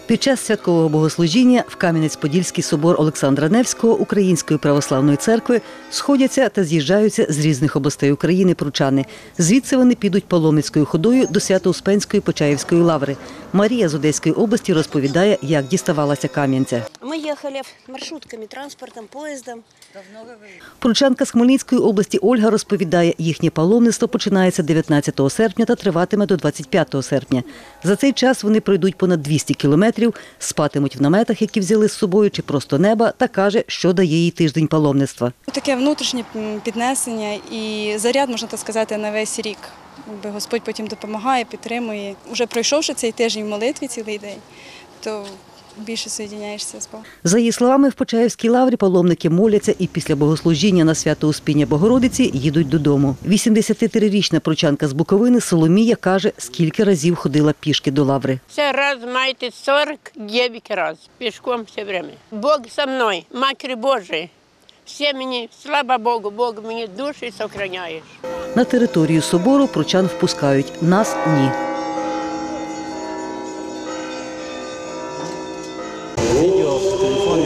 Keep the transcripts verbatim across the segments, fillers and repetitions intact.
Під час святкового богослужіння в Кам'янець-Подільський собор Олександра Невського Української православної церкви сходяться та з'їжджаються з різних областей України пручани. Звідси вони підуть паломницькою ходою до Свято-Успенської Почаївської лаври. Марія з Одеської області розповідає, як діставалася Кам'янця. Ми їхали маршрутками, транспортом, поїздом. Пручанка з Хмельницької області Ольга розповідає, їхнє паломництво починається дев'ятнадцятого серпня та триватиме до двадцять п'ятого серпня. За цей час вони пройдуть понад двісті кілометрів, спатимуть в наметах, які взяли з собою, чи просто неба, та каже, що дає їй тиждень паломництва. Таке внутрішнє піднесення і заряд, можна так сказати, на весь рік. Господь потім допомагає, підтримує. Уже пройшовши цей тиждень в молитві цілий день, то більше соєдиняєшся з Богом. За її словами, в Почаївській лаврі паломники моляться і після богослужіння на свято Успіння Богородиці їдуть додому. вісімдесятитрирічна пручанка з Буковини Соломія каже, скільки разів ходила пішки до лаври. Це раз маєте сорок дев'ять разів, пішком все время. Бог со мною, Матір Божа. Все мені, слава Богу, Бог мені душі сохраняєш. На територію собору пручан впускають, нас – ні. Відео, телефон,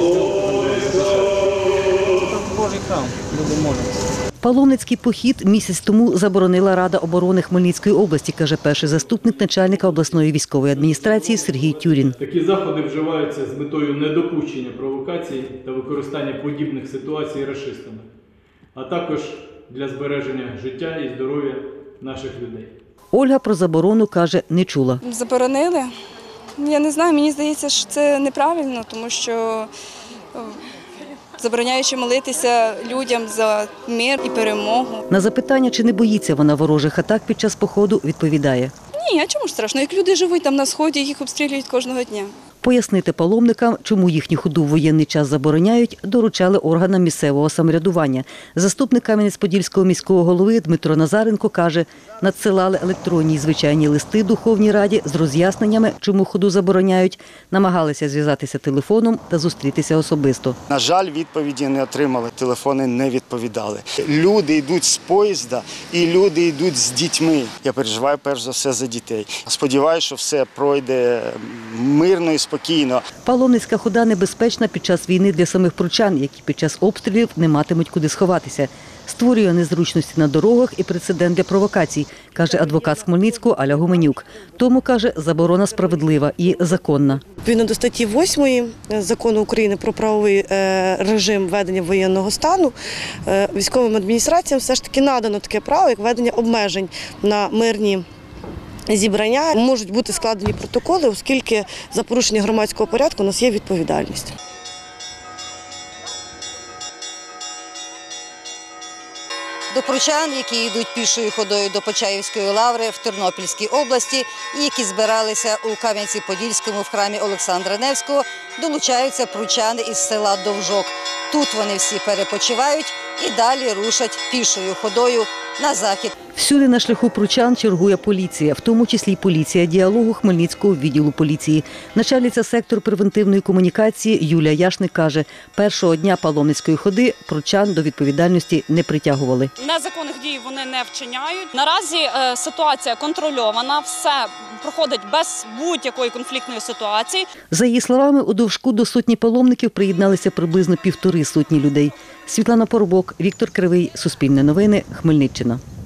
це Божий храм, люди моляться. Паломницький похід місяць тому заборонила Рада оборони Хмельницької області, каже перший заступник начальника обласної військової адміністрації Сергій Тюрін. Такі заходи вживаються з метою недопущення провокацій та використання подібних ситуацій рашистами, а також для збереження життя і здоров'я наших людей. Ольга про заборону, каже, не чула. Заборонили? Я не знаю, мені здається, що це неправильно, тому що забороняючи молитися людям за мир і перемогу. На запитання, чи не боїться вона ворожих атак під час походу, відповідає. Ні, а чому ж страшно? Як люди живуть там на Сході, їх обстрілюють кожного дня. Пояснити паломникам, чому їхню ходу в воєнний час забороняють, доручали органам місцевого самоврядування. Заступник Кам'янець-Подільського міського голови Дмитро Назаренко каже, надсилали електронні і звичайні листи Духовній Раді з роз'ясненнями, чому ходу забороняють, намагалися зв'язатися телефоном та зустрітися особисто. На жаль, відповіді не отримали, телефони не відповідали. Люди йдуть з поїзда і люди йдуть з дітьми. Я переживаю перш за все за дітей. Сподіваюся, що все пройде мирно і спокійно. Паломницька хода небезпечна під час війни для самих пручан, які під час обстрілів не матимуть куди сховатися. Створює незручності на дорогах і прецедент для провокацій, каже адвокат з Хмельницького Аля Гуменюк. Тому, каже, заборона справедлива і законна. Відповідно до статті восьмої Закону України про правовий режим ведення воєнного стану, військовим адміністраціям все ж таки надано таке право, як ведення обмежень на мирні зібрання. Можуть бути складені протоколи, оскільки за порушення громадського порядку у нас є відповідальність. До пручан, які йдуть пішою ходою до Почаївської лаври в Тернопільській області і які збиралися у Кам'янці-Подільському в храмі Олександра Невського, долучаються пручани із села Довжок. Тут вони всі перепочивають і далі рушать пішою ходою на захід. Всюди на шляху пручан чергує поліція, в тому числі й поліція діалогу Хмельницького відділу поліції. Начальниця сектору превентивної комунікації Юлія Яшник каже, першого дня паломницької ходи пручан до відповідальності не притягували. Незаконних дій вони не вчиняють. Наразі е, ситуація контрольована, все проходить без будь-якої конфліктної ситуації. За її словами, у Довжку до сотні паломників приєдналися приблизно півтори сотні людей. Світлана Поробок, Віктор Кривий, Суспільне новини, Хмельниччина.